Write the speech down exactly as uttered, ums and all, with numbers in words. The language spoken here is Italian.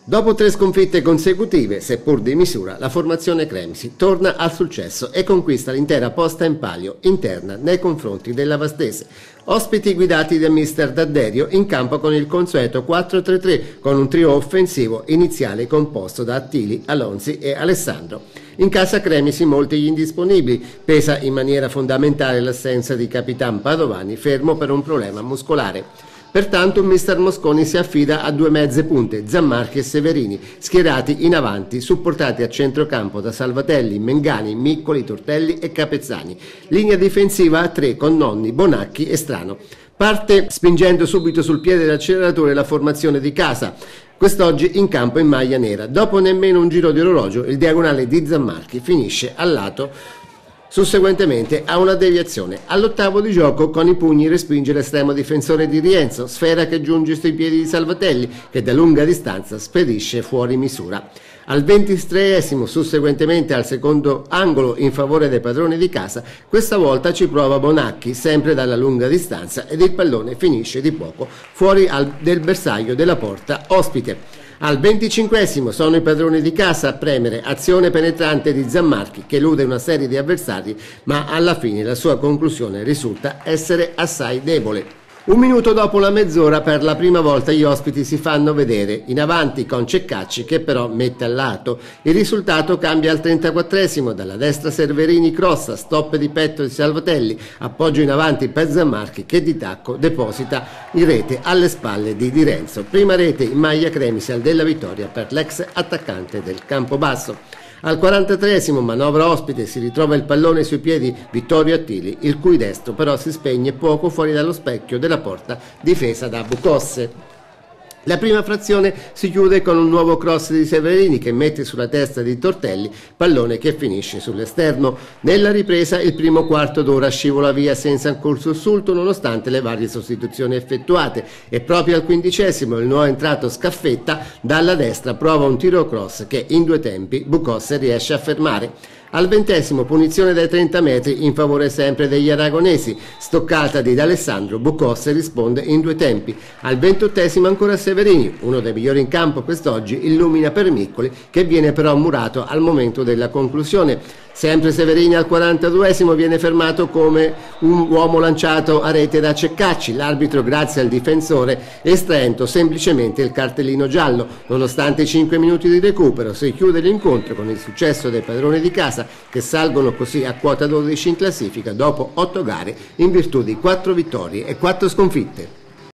Dopo tre sconfitte consecutive, seppur di misura, la formazione Cremisi torna al successo e conquista l'intera posta in palio interna nei confronti della Vastese. Ospiti guidati da mister D'Adderio in campo con il consueto quattro tre tre, con un trio offensivo iniziale composto da Attili, Alonzi e Alessandro. In casa Cremisi molti gli indisponibili, pesa in maniera fondamentale l'assenza di Capitan Padovani, fermo per un problema muscolare. Pertanto mister Mosconi si affida a due mezze punte, Zammarchi e Severini, schierati in avanti, supportati a centrocampo da Salvatelli, Mengani, Miccoli, Tortelli e Capezzani. Linea difensiva a tre con Nonni, Bonacchi e Strano. Parte spingendo subito sul piede dell'acceleratore la formazione di casa, quest'oggi in campo in maglia nera. Dopo nemmeno un giro di orologio, il diagonale di Zammarchi finisce al lato. Susseguentemente a una deviazione. All'ottavo di gioco con i pugni respinge l'estremo difensore di Rienzo, sfera che giunge sui piedi di Salvatelli che da lunga distanza spedisce fuori misura. Al ventitreesimo, susseguentemente al secondo angolo in favore dei padroni di casa, questa volta ci prova Bonacchi sempre dalla lunga distanza ed il pallone finisce di poco fuori al, del bersaglio della porta ospite. Al venticinquesimo sono i padroni di casa a premere, azione penetrante di Zammarchi che elude una serie di avversari, ma alla fine la sua conclusione risulta essere assai debole. Un minuto dopo la mezz'ora per la prima volta gli ospiti si fanno vedere, in avanti con Ceccacci che però mette al lato. Il risultato cambia al trentaquattresimo, dalla destra Severini crossa, stop di petto di Salvatelli, appoggio in avanti per Zammarchi che di tacco deposita in rete alle spalle di Di Renzo. Prima rete in maglia Cremisi della vittoria per l'ex attaccante del Campobasso. Al quarantatreesimo, manovra ospite, si ritrova il pallone sui piedi Vittorio Attili, il cui destro però si spegne poco fuori dallo specchio della porta difesa da Bucosse. La prima frazione si chiude con un nuovo cross di Severini che mette sulla testa di Tortelli, pallone che finisce sull'esterno. Nella ripresa il primo quarto d'ora scivola via senza alcun sussulto nonostante le varie sostituzioni effettuate e proprio al quindicesimo il nuovo entrato Scaffetta dalla destra prova un tiro cross che in due tempi Bucosse riesce a fermare. Al ventesimo punizione dai trenta metri in favore sempre degli aragonesi, stoccata di D'Alessandro, Bucosse risponde in due tempi. Al ventottesimo ancora Severini, uno dei migliori in campo quest'oggi, illumina per Miccoli che viene però murato al momento della conclusione. Sempre Severini al quarantaduesimo viene fermato come un uomo lanciato a rete da Ceccacci, l'arbitro grazie al difensore estraendo semplicemente il cartellino giallo. Nonostante i cinque minuti di recupero si chiude l'incontro con il successo dei padroni di casa che salgono così a quota dodici in classifica dopo otto gare in virtù di quattro vittorie e quattro sconfitte.